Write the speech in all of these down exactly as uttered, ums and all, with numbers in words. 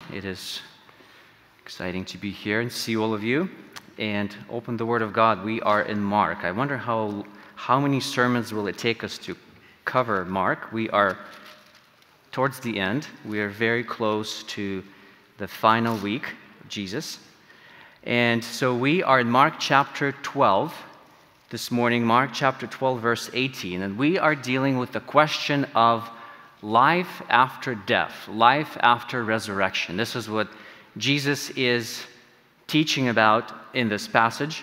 It is exciting to be here and see all of you and open the Word of God. We are in Mark. I wonder how, how many sermons will it take us to cover Mark. We are towards the end. We are very close to the final week of Jesus. And so we are in Mark chapter twelve this morning, Mark chapter twelve, verse eighteen. And we are dealing with the question of life after death, life after resurrection. This is what Jesus is teaching about in this passage.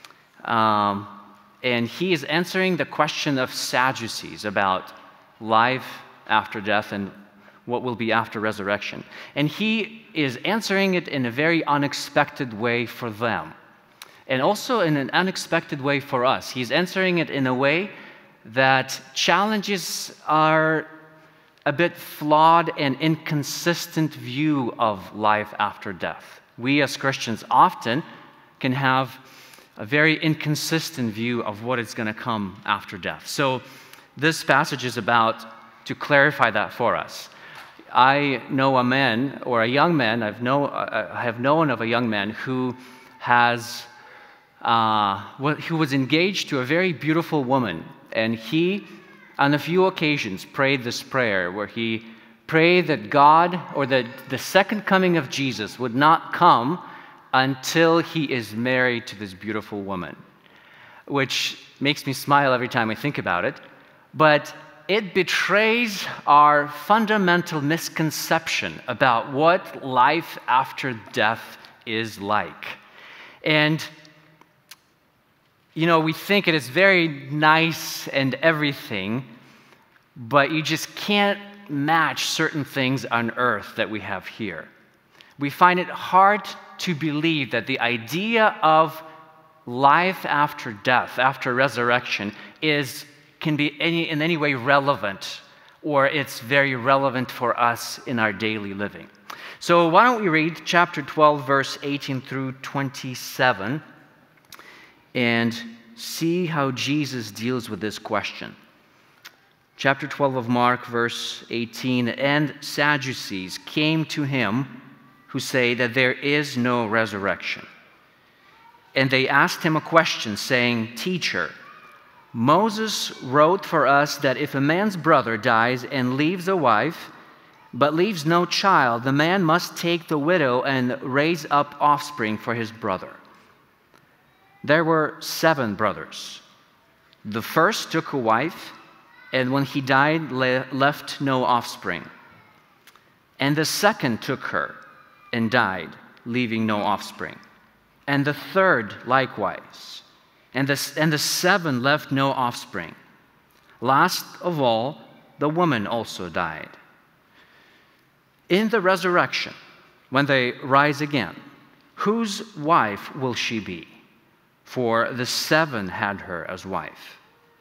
Um, and he is answering the question of Sadducees about life after death and what will be after resurrection. And he is answering it in a very unexpected way for them, and also in an unexpected way for us. He's answering it in a way that challenges our a bit flawed and inconsistent view of life after death. We as Christians often can have a very inconsistent view of what is going to come after death. So this passage is about to clarify that for us. I know a man, or a young man, I've know, I have known of a young man who has, uh, who was engaged to a very beautiful woman, and he on a few occasions prayed this prayer where he prayed that God, or that the second coming of Jesus would not come until he is married to this beautiful woman, which makes me smile every time I think about it. But it betrays our fundamental misconception about what life after death is like. And you know, we think it is very nice and everything, but you just can't match certain things on earth that we have here. We find it hard to believe that the idea of life after death, after resurrection, is can be any, in any way relevant, or it's very relevant for us in our daily living. So why don't we read chapter twelve, verse eighteen through twenty-seven, and see how Jesus deals with this question. Chapter twelve of Mark, verse eighteen, and Sadducees came to him who say that there is no resurrection. And they asked him a question, saying, Teacher, Moses wrote for us that if a man's brother dies and leaves a wife, but leaves no child, the man must take the widow and raise up offspring for his brother. There were seven brothers. The first took a wife, and when he died, le left no offspring. And the second took her and died, leaving no offspring. And the third likewise. And the, and the seven left no offspring. Last of all, the woman also died. In the resurrection, when they rise again, whose wife will she be? For the seven had her as wife.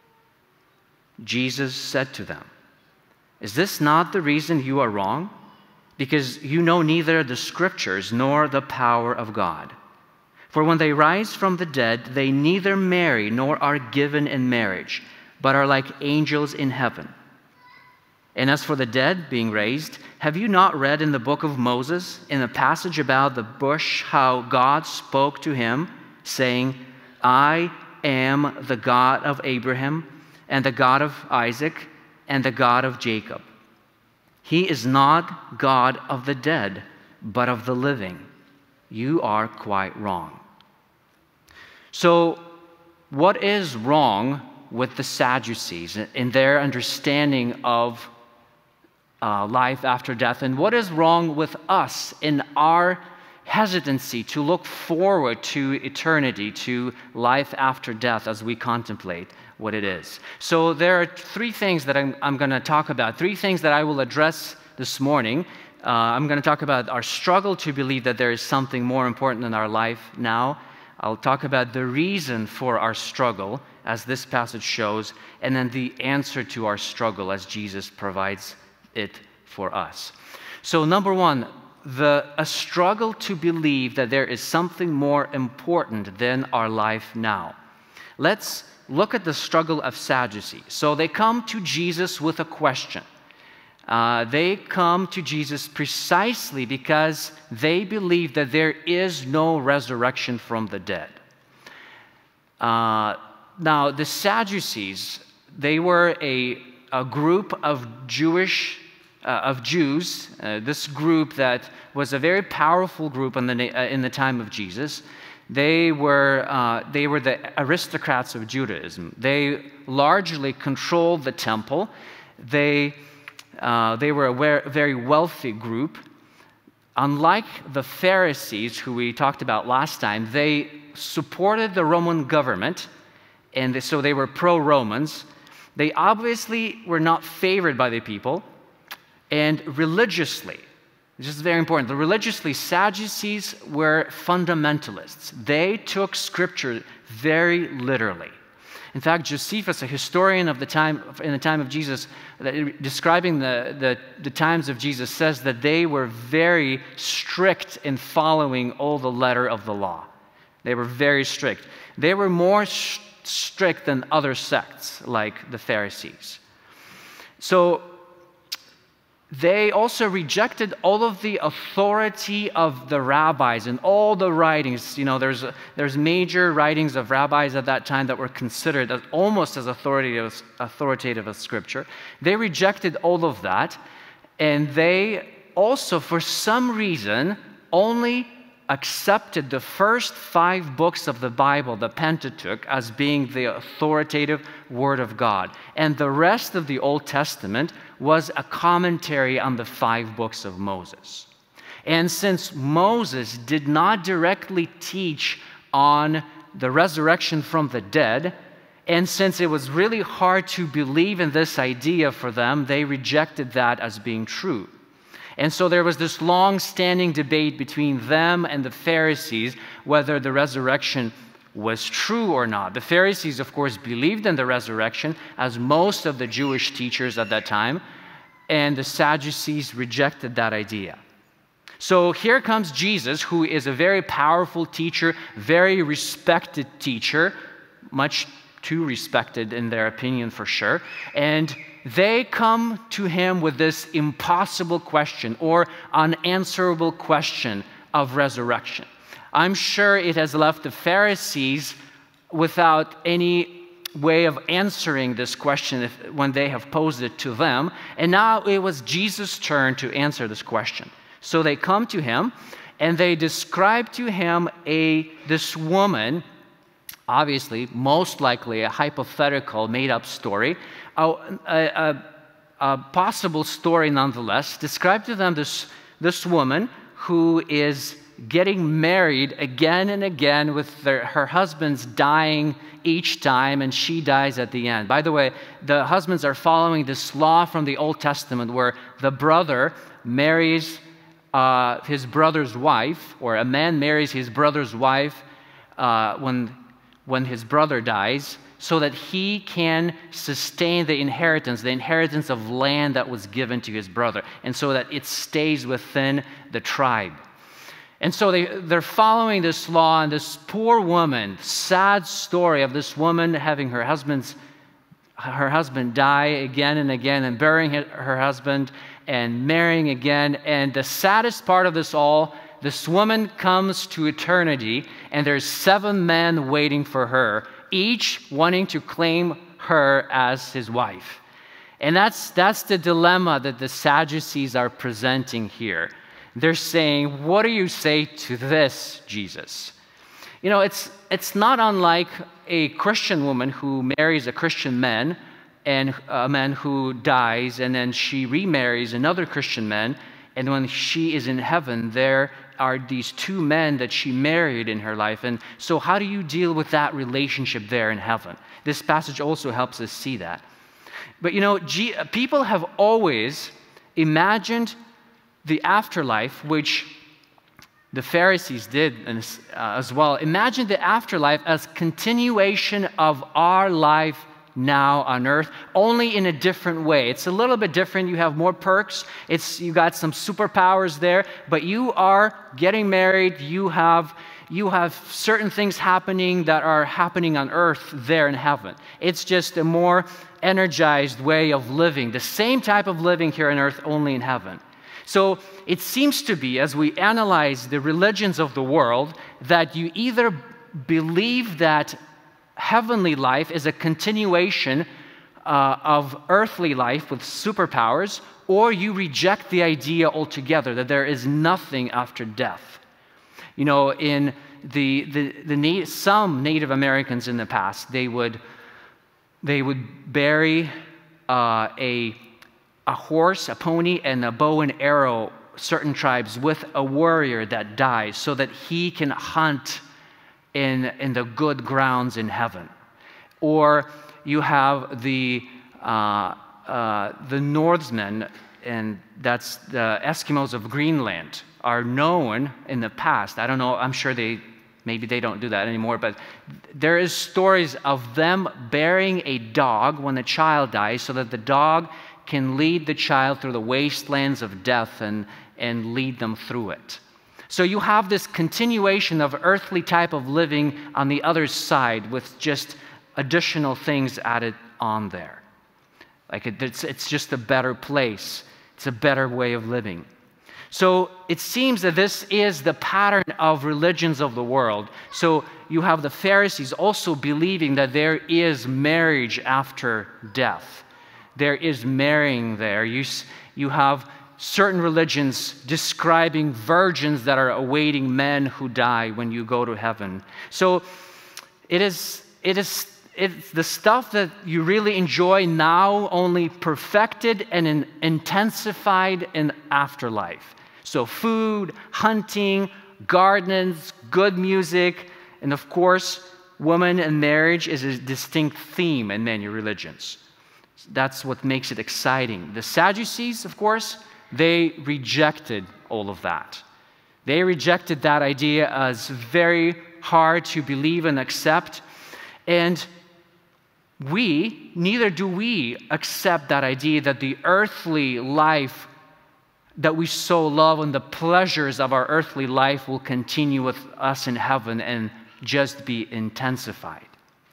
Jesus said to them, Is this not the reason you are wrong? Because you know neither the Scriptures nor the power of God. For when they rise from the dead, they neither marry nor are given in marriage, but are like angels in heaven. And as for the dead being raised, have you not read in the book of Moses, in the passage about the bush, how God spoke to him, saying, I am the God of Abraham, and the God of Isaac, and the God of Jacob. He is not God of the dead, but of the living. You are quite wrong. So, what is wrong with the Sadducees in their understanding of uh, life after death? And what is wrong with us in our hesitancy to look forward to eternity, to life after death as we contemplate what it is? So there are three things that I'm, I'm going to talk about, three things that I will address this morning. Uh, I'm going to talk about our struggle to believe that there is something more important in our life now. I'll talk about the reason for our struggle, as this passage shows, and then the answer to our struggle as Jesus provides it for us. So number one, The, a struggle to believe that there is something more important than our life now. Let's look at the struggle of Sadducees. So they come to Jesus with a question. Uh, they come to Jesus precisely because they believe that there is no resurrection from the dead. Uh, now, the Sadducees, they were a, a group of Jewish, uh, of Jews, uh, this group that was a very powerful group in the, uh, in the time of Jesus. They were, uh, they were the aristocrats of Judaism. They largely controlled the temple. They, uh, they were a very wealthy group. Unlike the Pharisees, who we talked about last time, they supported the Roman government, and so they were pro-Romans. They obviously were not favored by the people, and religiously, this is very important, the religiously, Sadducees were fundamentalists. They took Scripture very literally. In fact, Josephus, a historian of the time, in the time of Jesus, describing the, the, the times of Jesus, says that they were very strict in following all the letter of the law. They were very strict. They were more sh- strict than other sects, like the Pharisees. So they also rejected all of the authority of the rabbis and all the writings. You know, there's, there's major writings of rabbis at that time that were considered as, almost as authoritative, authoritative as Scripture. They rejected all of that, and they also, for some reason, only accepted the first five books of the Bible, the Pentateuch, as being the authoritative Word of God. And the rest of the Old Testament was a commentary on the five books of Moses. And since Moses did not directly teach on the resurrection from the dead, and since it was really hard to believe in this idea for them, they rejected that as being true. And so there was this long-standing debate between them and the Pharisees whether the resurrection was true or not. The Pharisees, of course, believed in the resurrection, as most of the Jewish teachers at that time, and the Sadducees rejected that idea. So here comes Jesus, who is a very powerful teacher, very respected teacher, much too respected in their opinion for sure, and they come to him with this impossible question or unanswerable question of resurrection. I'm sure it has left the Pharisees without any way of answering this question if, when they have posed it to them. And now it was Jesus' turn to answer this question. So they come to him and they describe to him a this woman, obviously, most likely a hypothetical, made-up story, a, a, a possible story nonetheless, describe to them this, this woman who is getting married again and again with their, her husbands dying each time, and she dies at the end. By the way, the husbands are following this law from the Old Testament where the brother marries uh, his brother's wife, or a man marries his brother's wife uh, when when his brother dies, so that he can sustain the inheritance, the inheritance of land that was given to his brother, and so that it stays within the tribe. And so they, they're following this law, and this poor woman, sad story of this woman having her husband's, her husband die again and again, and burying her husband, and marrying again. And the saddest part of this all, this woman comes to eternity, and there's seven men waiting for her, each wanting to claim her as his wife. And that's, that's the dilemma that the Sadducees are presenting here. They're saying, what do you say to this, Jesus? You know, it's, it's not unlike a Christian woman who marries a Christian man, and a man who dies, and then she remarries another Christian man, and when she is in heaven, there are these two men that she married in her life. And so how do you deal with that relationship there in heaven? This passage also helps us see that. But you know, G- people have always imagined the afterlife, which the Pharisees did uh, as well. Imagine the afterlife as continuation of our life now on earth, only in a different way. It's a little bit different. You have more perks. It's you got some superpowers there, but you are getting married. You have you have certain things happening that are happening on earth there in heaven. It's just a more energized way of living, the same type of living here on earth, only in heaven. So it seems to be, as we analyze the religions of the world, that you either believe that heavenly life is a continuation uh, of earthly life with superpowers, or you reject the idea altogether that there is nothing after death. You know, in the, the, the na- some Native Americans in the past, they would, they would bury uh, a, a horse, a pony, and a bow and arrow, certain tribes, with a warrior that dies so that he can hunt in, in the good grounds in heaven. Or you have the, uh, uh, the Norsemen, and that's the Eskimos of Greenland, are known in the past. I don't know, I'm sure they, maybe they don't do that anymore, but there is stories of them burying a dog when a child dies so that the dog can lead the child through the wastelands of death and, and lead them through it. So you have this continuation of earthly type of living on the other side with just additional things added on there. Like it, it's, it's just a better place. It's a better way of living. So it seems that this is the pattern of religions of the world. So you have the Pharisees also believing that there is marriage after death. There is marrying there. You, you have certain religions describing virgins that are awaiting men who die when you go to heaven. So it is, it is it's the stuff that you really enjoy now, only perfected and in, intensified in afterlife. So food, hunting, gardens, good music, and of course, woman and marriage is a distinct theme in many religions. That's what makes it exciting. The Sadducees, of course, they rejected all of that. They rejected that idea as very hard to believe and accept. And we, neither do we accept that idea that the earthly life that we so love and the pleasures of our earthly life will continue with us in heaven and just be intensified.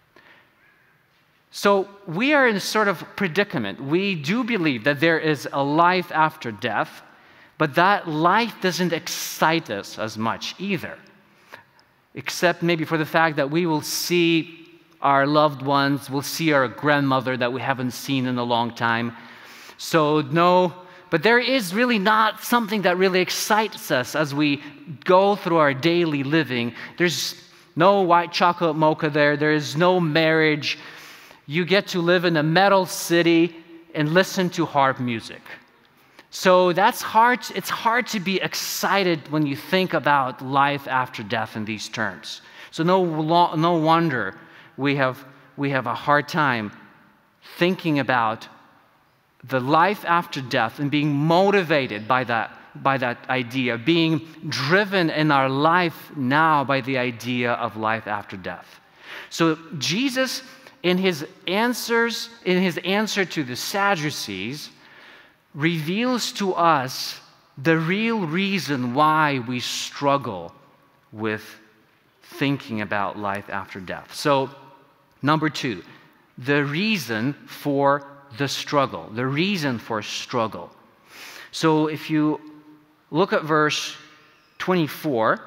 So we are in a sort of predicament. We do believe that there is a life after death, but that life doesn't excite us as much either, except maybe for the fact that we will see our loved ones, we'll see our grandmother that we haven't seen in a long time. So no, but there is really not something that really excites us as we go through our daily living. There's no white chocolate mocha there. There is no marriage. You get to live in a metal city and listen to harp music. So that's hard. It's hard to be excited when you think about life after death in these terms. So no, no wonder we have, we have a hard time thinking about the life after death and being motivated by that, by that idea, being driven in our life now by the idea of life after death. So Jesus, in his answers, in his answer to the Sadducees, reveals to us the real reason why we struggle with thinking about life after death. So, number two, the reason for the struggle, the reason for struggle. So if you look at verse twenty-four,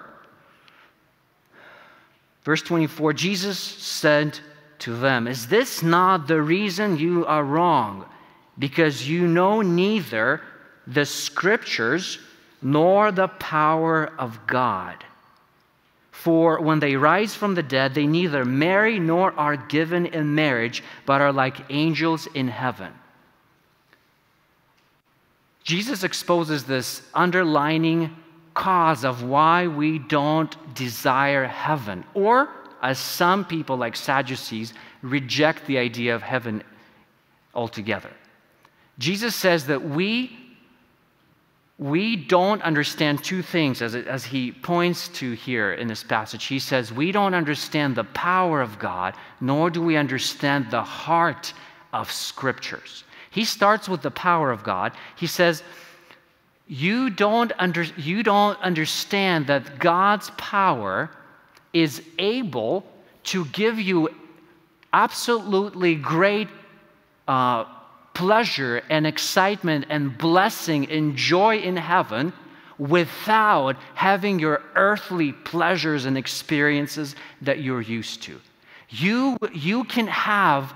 verse twenty-four, Jesus said to them, "Is this not the reason you are wrong? Because you know neither the Scriptures nor the power of God. For when they rise from the dead, they neither marry nor are given in marriage, but are like angels in heaven." Jesus exposes this underlining cause of why we don't desire heaven, or, as some people like Sadducees, reject the idea of heaven altogether. Jesus says that we We don't understand two things as, it, as he points to here in this passage. He says, we don't understand the power of God, nor do we understand the heart of Scriptures. He starts with the power of God. He says, you don't, under, you don't understand that God's power is able to give you absolutely great uh, pleasure and excitement and blessing and joy in heaven without having your earthly pleasures and experiences that you're used to. You, you can have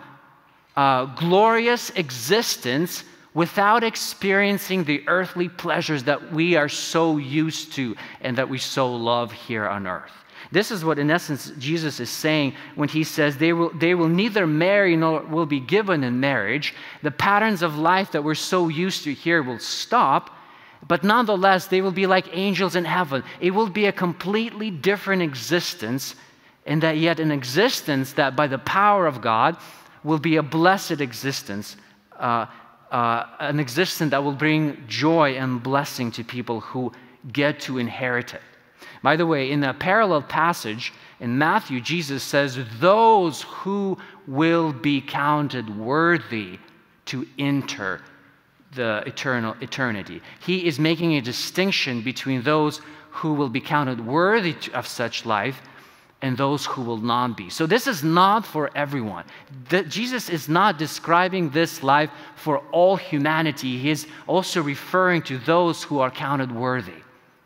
a glorious existence without experiencing the earthly pleasures that we are so used to and that we so love here on earth. This is what, in essence, Jesus is saying when he says they will, they will neither marry nor will be given in marriage. The patterns of life that we're so used to here will stop, but nonetheless, they will be like angels in heaven. It will be a completely different existence, and that yet an existence that by the power of God will be a blessed existence, uh, uh, an existence that will bring joy and blessing to people who get to inherit it. By the way, in a parallel passage in Matthew, Jesus says, those who will be counted worthy to enter the eternal eternity. He is making a distinction between those who will be counted worthy of such life and those who will not be. So this is not for everyone. The, Jesus is not describing this life for all humanity. He is also referring to those who are counted worthy.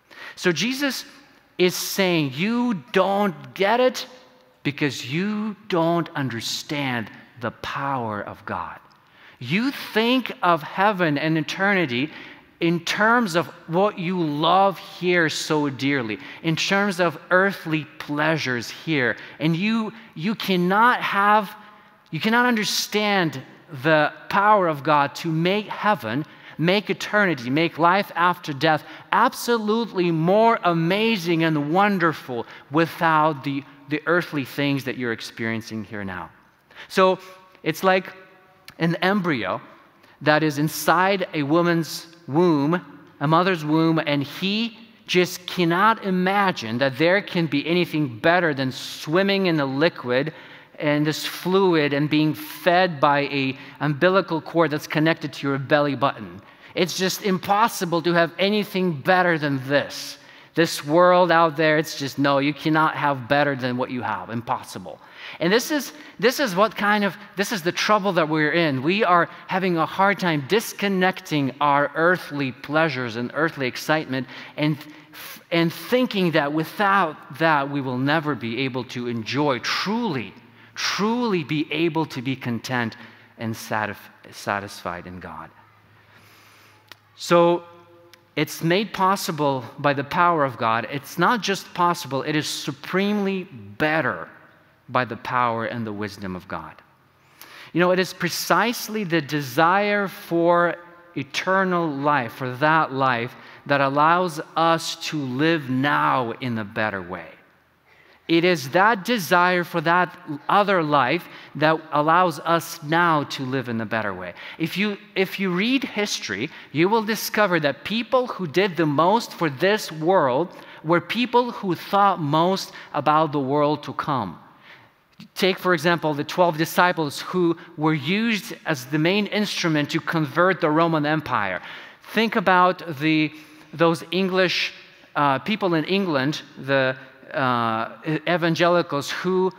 So Jesus is saying you don't get it because you don't understand the power of God. You think of heaven and eternity in terms of what you love here so dearly, in terms of earthly pleasures here, and you you cannot have, you cannot understand the power of God to make heaven, make eternity, make life after death absolutely more amazing and wonderful without the, the earthly things that you're experiencing here now. So it's like an embryo that is inside a woman's womb, a mother's womb, and he just cannot imagine that there can be anything better than swimming in a liquid and this fluid and being fed by a umbilical cord that's connected to your belly button. It's just impossible to have anything better than this. This world out there, it's just, no, you cannot have better than what you have. Impossible. And this is, this is what kind of, this is the trouble that we're in. We are having a hard time disconnecting our earthly pleasures and earthly excitement and, and thinking that without that we will never be able to enjoy, truly, truly be able to be content and satisfied in God. So it's made possible by the power of God. It's not just possible, it is supremely better by the power and the wisdom of God. You know, it is precisely the desire for eternal life, for that life, that allows us to live now in a better way. It is that desire for that other life that allows us now to live in a better way. If you, if you read history, you will discover that people who did the most for this world were people who thought most about the world to come. Take, for example, the twelve disciples who were used as the main instrument to convert the Roman Empire. Think about the, those English uh, people in England, the Uh, evangelicals who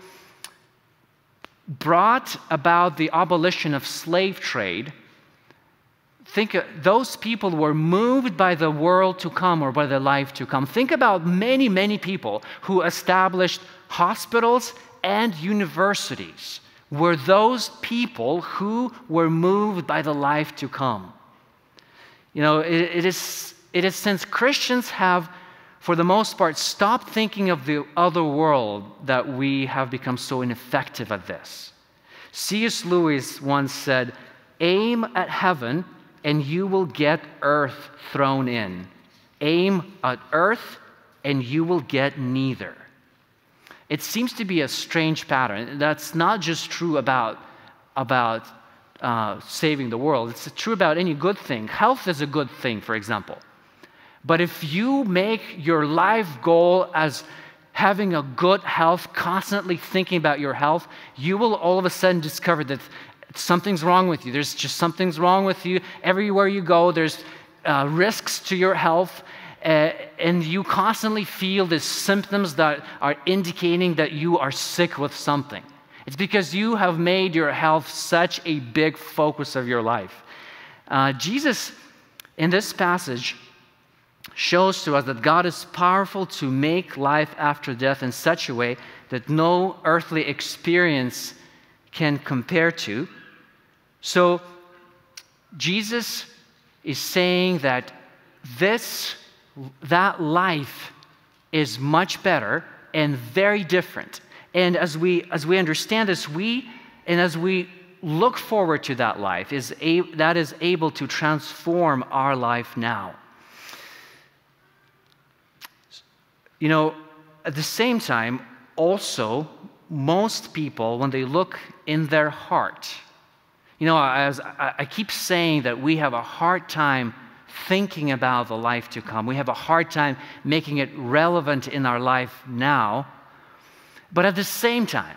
brought about the abolition of slave trade. Think uh, those people were moved by the world to come or by the life to come. Think about many, many people who established hospitals and universities were those people who were moved by the life to come. You know, it, it is, it is since Christians have, for the most part, stop thinking of the other world that we have become so ineffective at this. C S Lewis once said, aim at heaven and you will get earth thrown in. Aim at earth and you will get neither. It seems to be a strange pattern. That's not just true about, about uh, saving the world. It's true about any good thing. Health is a good thing, for example. But if you make your life goal as having a good health, constantly thinking about your health, you will all of a sudden discover that something's wrong with you. There's just something's wrong with you. Everywhere you go, there's uh, risks to your health. uh, and you constantly feel the symptoms that are indicating that you are sick with something. It's because you have made your health such a big focus of your life. Uh, Jesus, in this passage, shows to us that God is powerful to make life after death in such a way that no earthly experience can compare to. So, Jesus is saying that this, that life is much better and very different. And as we as we understand this, we and as we look forward to that life, is a, that is able to transform our life now. You know, at the same time, also, most people, when they look in their heart, you know, as I, I keep saying that we have a hard time thinking about the life to come. We have a hard time making it relevant in our life now. But at the same time,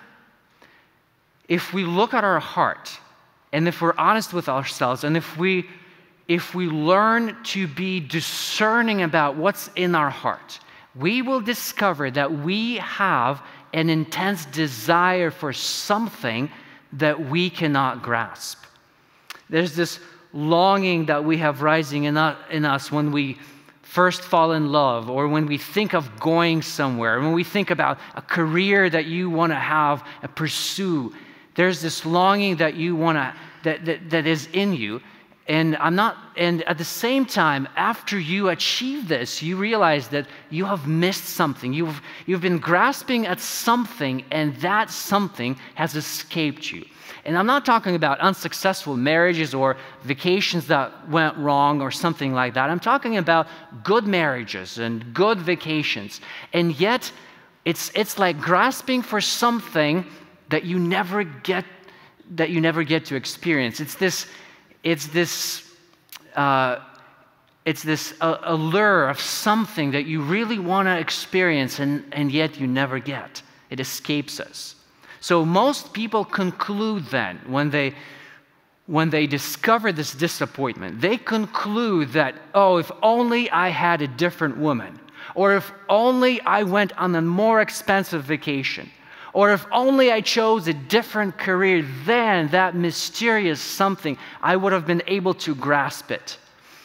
if we look at our heart, and if we're honest with ourselves, and if we, if we learn to be discerning about what's in our heart, we will discover that we have an intense desire for something that we cannot grasp. There's this longing that we have rising in us when we first fall in love, or when we think of going somewhere, when we think about a career that you want to have and pursue. There's this longing that you want to that, that that is in you. And I'm not and at the same time, after you achieve this, you realize that you have missed something. You've you've been grasping at something, and that something has escaped you. And I'm not talking about unsuccessful marriages or vacations that went wrong or something like that. I'm talking about good marriages and good vacations. And yet, it's it's like grasping for something that you never get that you never get to experience. It's this it's this uh, it's this uh, allure of something that you really want to experience, and, and yet you never get. It escapes us. So most people conclude then, when they, when they discover this disappointment, they conclude that, oh, if only I had a different woman, or if only I went on a more expensive vacation, or if only I chose a different career, then that mysterious something, I would have been able to grasp it.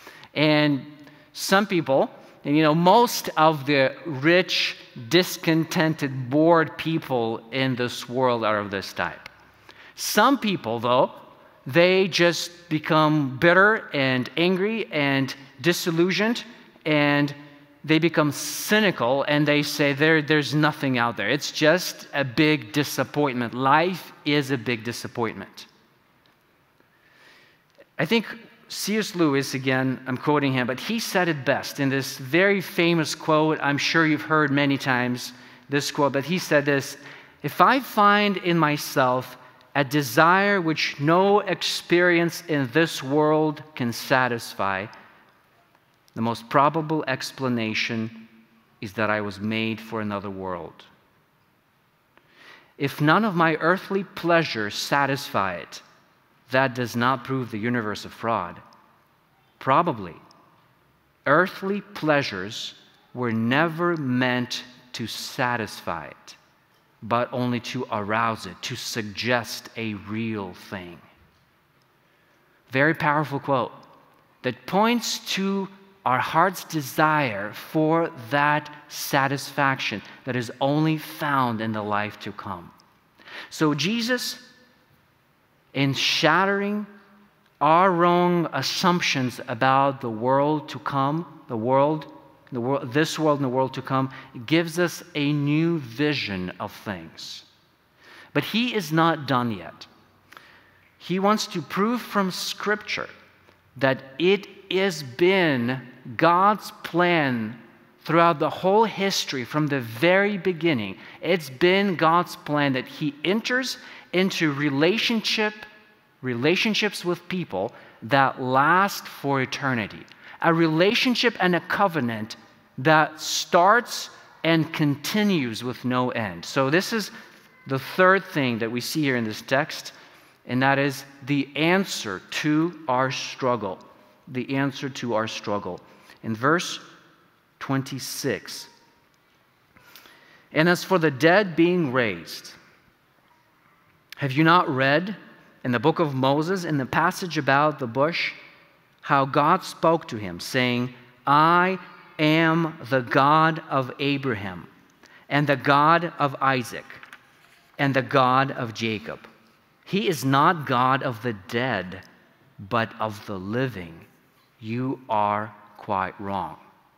And some people, and you know, most of the rich, discontented, bored people in this world are of this type. Some people, though, they just become bitter and angry and disillusioned, and they become cynical, and they say there, there's nothing out there. It's just a big disappointment. Life is a big disappointment. I think C S Lewis, again, I'm quoting him, but he said it best in this very famous quote. I'm sure you've heard many times this quote, but he said this: "If I find in myself a desire which no experience in this world can satisfy, the most probable explanation is that I was made for another world. If none of my earthly pleasures satisfy it, that does not prove the universe a fraud. Probably, earthly pleasures were never meant to satisfy it, but only to arouse it, to suggest a real thing." Very powerful quote that points to our heart's desire for that satisfaction that is only found in the life to come. So Jesus, in shattering our wrong assumptions about the world to come, the world, the world, this world and the world to come, gives us a new vision of things. But he is not done yet. He wants to prove from Scripture that it has been God's plan throughout the whole history, from the very beginning. It's been God's plan that he enters into relationship, relationships with people that last for eternity. A relationship and a covenant that starts and continues with no end. So this is the third thing that we see here in this text, and that is the answer to our struggle. The answer to our struggle. In verse twenty-six. And as for the dead being raised, have you not read in the book of Moses, in the passage about the bush, how God spoke to him, saying, I am the God of Abraham, and the God of Isaac, and the God of Jacob. He is not God of the dead, but of the living. You are quite wrong.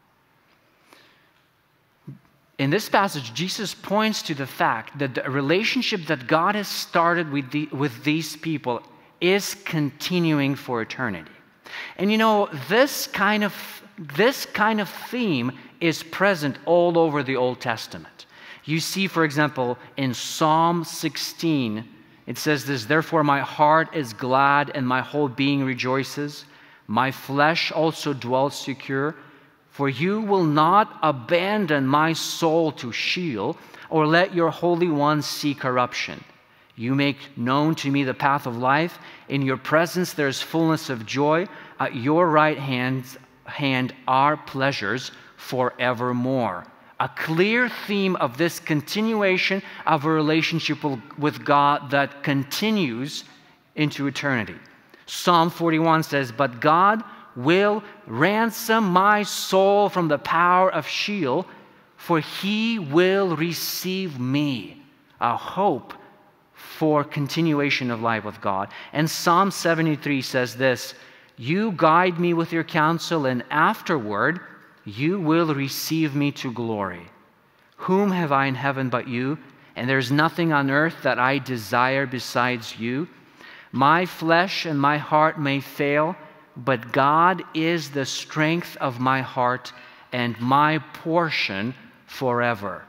In this passage, Jesus points to the fact that the relationship that God has started with, the, with these people is continuing for eternity. And you know, this kind of, this kind of theme is present all over the Old Testament. You see, for example, in Psalm sixteen, it says this, therefore my heart is glad and my whole being rejoices. My flesh also dwells secure. For you will not abandon my soul to Sheol, or let your Holy One see corruption. You make known to me the path of life. In your presence there is fullness of joy. At your right hand, hand are pleasures forevermore. A clear theme of this continuation of a relationship with God that continues into eternity. Psalm forty-one says, but God will ransom my soul from the power of Sheol, for he will receive me. A hope for continuation of life with God. And Psalm seventy-three says this, you guide me with your counsel, and afterward you will receive me to glory. Whom have I in heaven but you? And there is nothing on earth that I desire besides you. My flesh and my heart may fail, but God is the strength of my heart and my portion forever.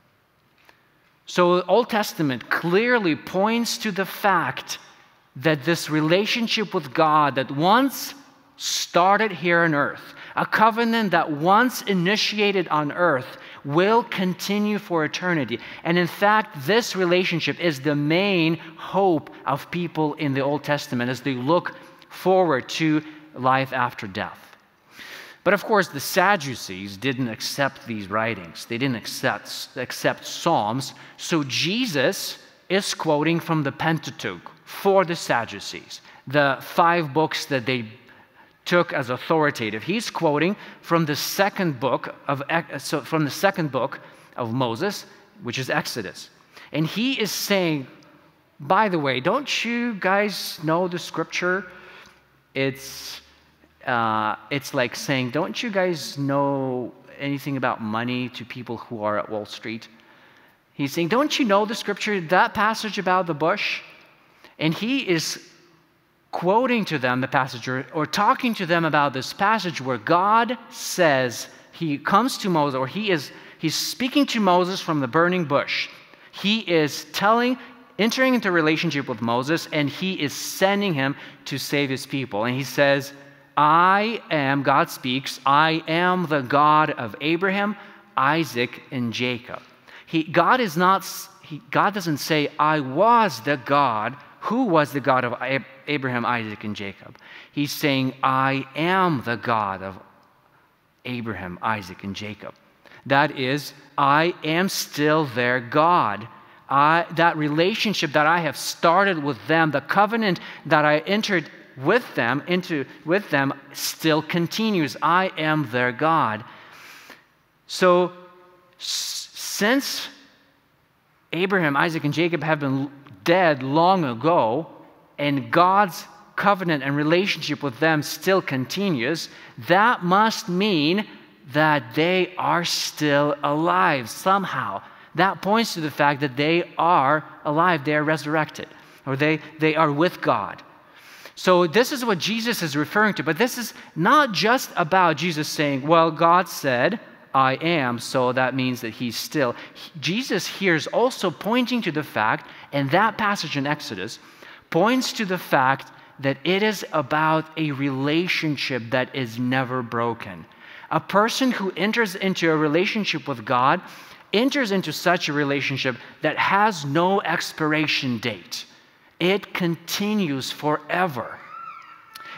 So the Old Testament clearly points to the fact that this relationship with God that once started here on earth, a covenant that once initiated on earth, will continue for eternity. And in fact, this relationship is the main hope of people in the Old Testament as they look forward to life after death. But of course, the Sadducees didn't accept these writings. They didn't accept, accept Psalms. So Jesus is quoting from the Pentateuch for the Sadducees, the five books that they took as authoritative. He's quoting from the second book of so from the second book of Moses, which is Exodus. And he is saying, by the way, don't you guys know the scripture? It's uh, it's like saying, don't you guys know anything about money to people who are at Wall Street? He's saying, don't you know the scripture, that passage about the bush? And he is quoting to them the passage, or, or talking to them about this passage where God says, he comes to Moses, or he is he's speaking to Moses from the burning bush. He is telling, entering into a relationship with Moses, and he is sending him to save his people. And he says, I am, God speaks, I am the God of Abraham, Isaac, and Jacob. He, God is not, he, God doesn't say, I was the God. Who was the God of Abraham, Isaac, and Jacob? He's saying, I am the God of Abraham, Isaac, and Jacob. That is, I am still their God. I, that relationship that I have started with them, the covenant that I entered with them into with them still continues. I am their God. So s- since Abraham, Isaac, and Jacob have been dead long ago, and God's covenant and relationship with them still continues, that must mean that they are still alive somehow. That points to the fact that they are alive, they are resurrected, or they, they are with God. So this is what Jesus is referring to, but this is not just about Jesus saying, well, God said, I am, so that means that he's still. Jesus here is also pointing to the fact, and that passage in Exodus points to the fact that it is about a relationship that is never broken. A person who enters into a relationship with God enters into such a relationship that has no expiration date. It continues forever.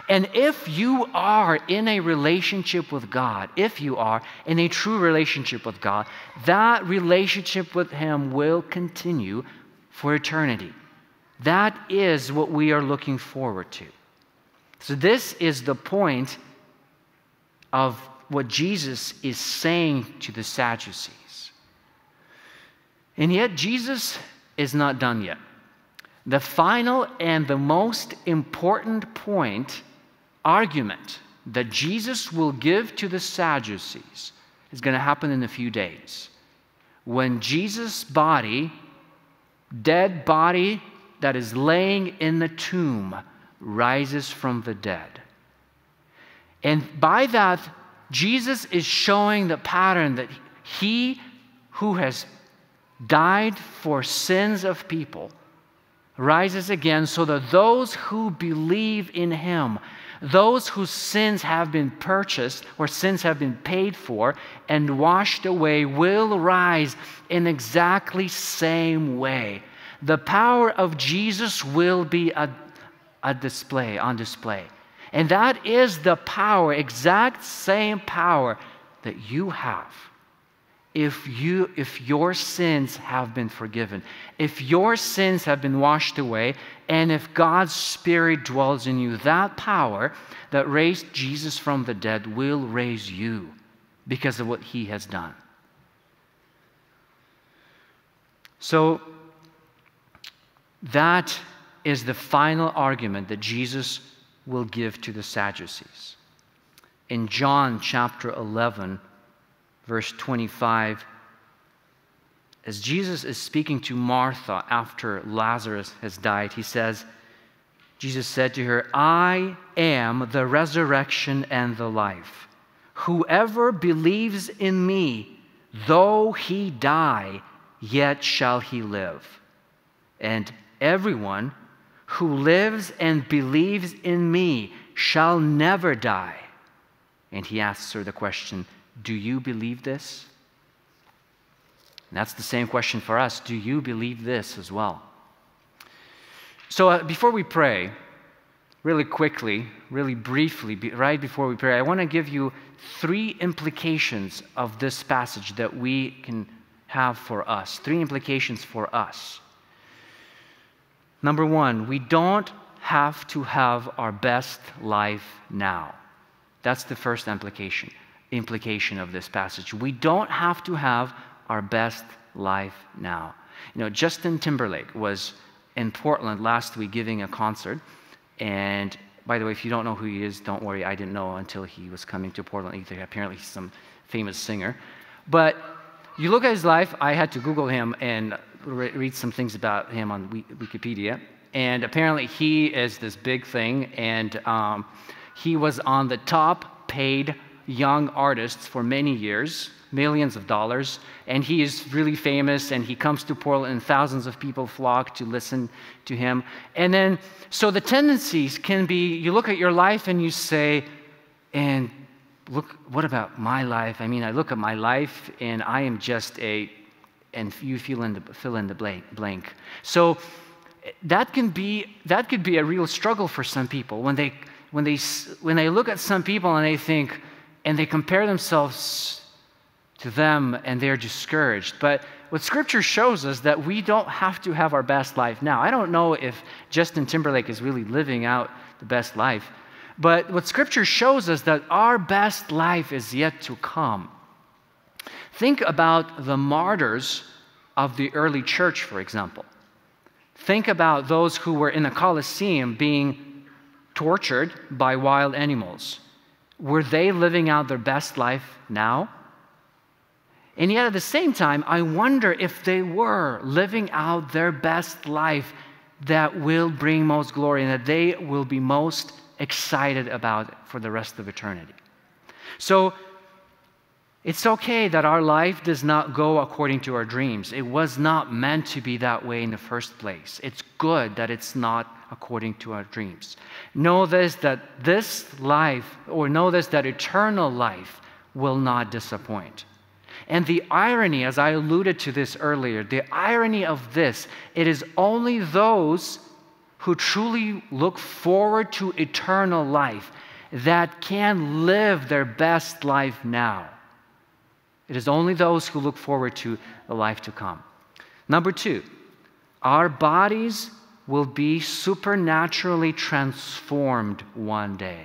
And if you are in a relationship with God, if you are in a true relationship with God, that relationship with Him will continue for eternity. That is what we are looking forward to. So this is the point of what Jesus is saying to the Sadducees. And yet Jesus is not done yet. The final and the most important point, argument that Jesus will give to the Sadducees is going to happen in a few days. When Jesus' body, dead body that is laying in the tomb, rises from the dead. And by that, Jesus is showing the pattern that He who has died for sins of people rises again, so that those who believe in Him, those whose sins have been purchased or sins have been paid for and washed away, will rise in exactly same way. The power of Jesus will be a, a display, on display. And that is the power, exact same power that you have. If you, if your sins have been forgiven, if your sins have been washed away, and if God's Spirit dwells in you, that power that raised Jesus from the dead will raise you because of what He has done. So that is the final argument that Jesus will give to the Sadducees. In John chapter eleven, verse twenty-five, as Jesus is speaking to Martha after Lazarus has died, he says, Jesus said to her, I am the resurrection and the life. Whoever believes in me, though he die, yet shall he live. And everyone who lives and believes in me shall never die. And he asks her the question, do you believe this? And that's the same question for us. Do you believe this as well? So uh, before we pray, really quickly, really briefly, be, right before we pray, I want to give you three implications of this passage that we can have for us. Three implications for us. Number one, we don't have to have our best life now. That's the first implication, implication of this passage. We don't have to have our best life now. You know, Justin Timberlake was in Portland last week giving a concert. And by the way, if you don't know who he is, don't worry. I didn't know until he was coming to Portland either. Apparently he's some famous singer. But you look at his life, I had to Google him and re read some things about him on Wikipedia. And apparently he is this big thing. And um, he was on the top paid young artists for many years, millions of dollars. And he is really famous, and he comes to Portland, and thousands of people flock to listen to him. And then, so the tendencies can be, you look at your life and you say, and look, what about my life? I mean, I look at my life and I am just a, and you fill in the, fill in the blank, blank. So that can be, that could be a real struggle for some people when they, when they, when they look at some people and they think, and they compare themselves to them and they're discouraged. But what Scripture shows us that we don't have to have our best life now. I don't know if Justin Timberlake is really living out the best life, but what Scripture shows us that our best life is yet to come. Think about the martyrs of the early church, for example. Think about those who were in the Colosseum being tortured by wild animals. Were they living out their best life now? And yet at the same time, I wonder if they were living out their best life that will bring most glory and that they will be most excited about for the rest of eternity. So it's okay that our life does not go according to our dreams. It was not meant to be that way in the first place. It's good that it's not according to our dreams. Know this, that this life, or know this, that eternal life will not disappoint. And the irony, as I alluded to this earlier, the irony of this, it is only those who truly look forward to eternal life, that can live their best life now. It is only those who look forward to the life to come. Number two, our bodies will be supernaturally transformed one day.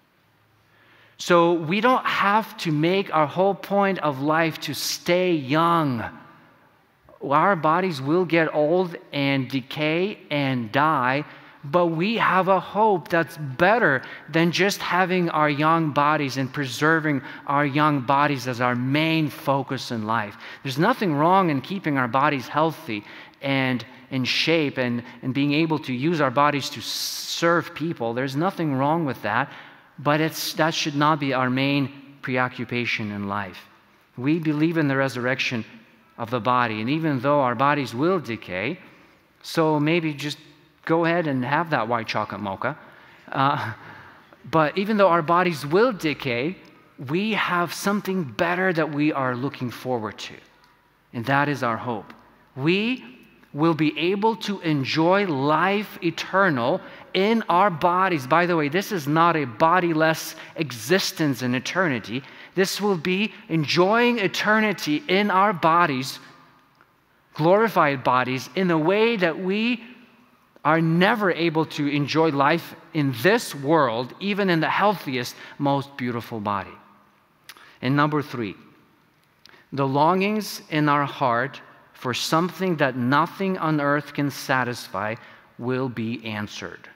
So we don't have to make our whole point of life to stay young. Our bodies will get old and decay and die, but we have a hope that's better than just having our young bodies and preserving our young bodies as our main focus in life. There's nothing wrong in keeping our bodies healthy and in shape and, and being able to use our bodies to serve people. There's nothing wrong with that, but it's, that should not be our main preoccupation in life. We believe in the resurrection of the body, and even though our bodies will decay, so maybe just go ahead and have that white chocolate mocha. Uh, but even though our bodies will decay, we have something better that we are looking forward to, and that is our hope. We will be able to enjoy life eternal in our bodies. By the way, this is not a bodiless existence in eternity. This will be enjoying eternity in our bodies, glorified bodies, in a way that we are never able to enjoy life in this world, even in the healthiest, most beautiful body. And number three, the longings in our heart for something that nothing on earth can satisfy will be answered.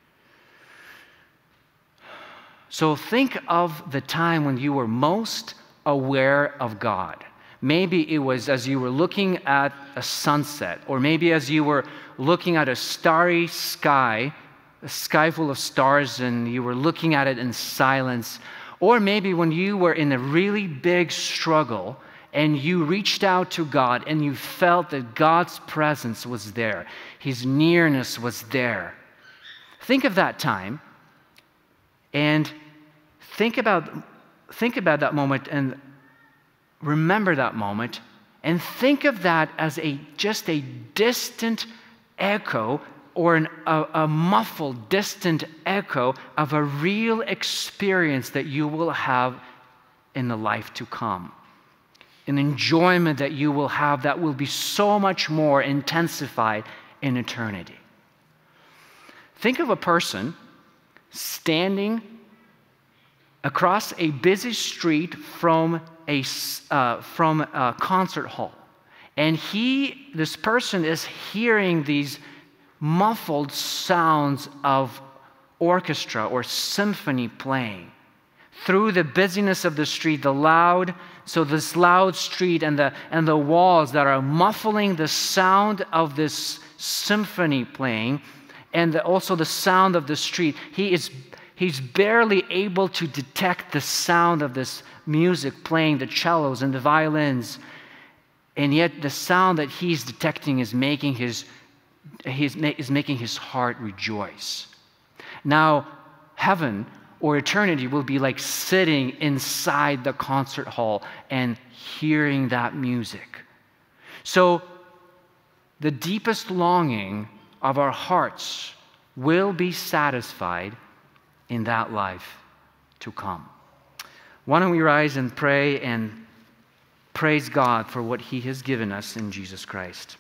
So think of the time when you were most aware of God. Maybe it was as you were looking at a sunset, or maybe as you were looking at a starry sky, a sky full of stars, and you were looking at it in silence, or maybe when you were in a really big struggle and you reached out to God and you felt that God's presence was there, His nearness was there. Think of that time and think about, think about that moment and remember that moment, and think of that as a just a distant echo or an, a, a muffled, distant echo of a real experience that you will have in the life to come. An enjoyment that you will have that will be so much more intensified in eternity. Think of a person standing across a busy street from a, uh, from a concert hall. And he, this person is hearing these muffled sounds of orchestra or symphony playing. Through the busyness of the street, the loud, so this loud street and the, and the walls that are muffling the sound of this symphony playing, and the, also the sound of the street, he is he's barely able to detect the sound of this music playing, the cellos and the violins, and yet the sound that he's detecting is making his, he's, is making his heart rejoice. Now, heaven or eternity will be like sitting inside the concert hall and hearing that music. So, the deepest longing of our hearts will be satisfied in that life to come. Why don't we rise and pray and praise God for what He has given us in Jesus Christ.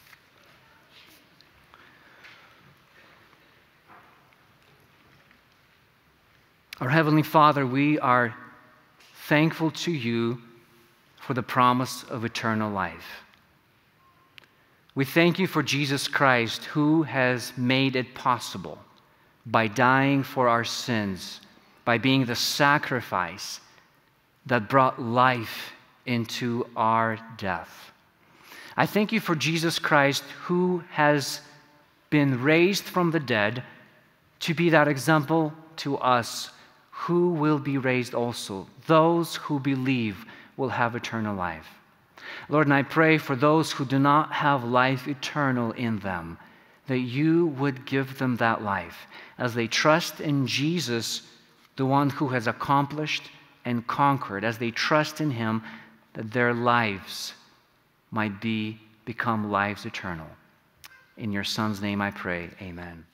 Our Heavenly Father, we are thankful to You for the promise of eternal life. We thank You for Jesus Christ, who has made it possible by dying for our sins, by being the sacrifice that brought life into our death. I thank You for Jesus Christ, who has been raised from the dead to be that example to us who will be raised also. Those who believe will have eternal life. Lord, and I pray for those who do not have life eternal in them, that You would give them that life as they trust in Jesus, the one who has accomplished and conquered, as they trust in Him, that their lives might be become lives eternal. In Your Son's name I pray, amen.